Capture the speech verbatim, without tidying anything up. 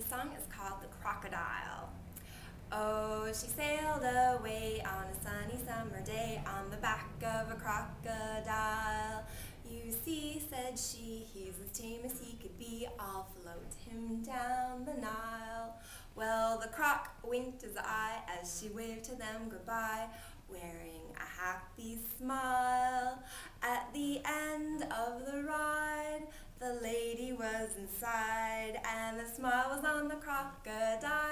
song is called The Crocodile. Oh, she sailed away on a sunny summer day on the back of a crocodile. You see, said she, he's as tame as he could be, I'll float him down the Nile. Well, the croc winked his eye as she waved to them goodbye, wearing a happy smile. At the end of the ride, the lady was inside, and the smile was on the crocodile.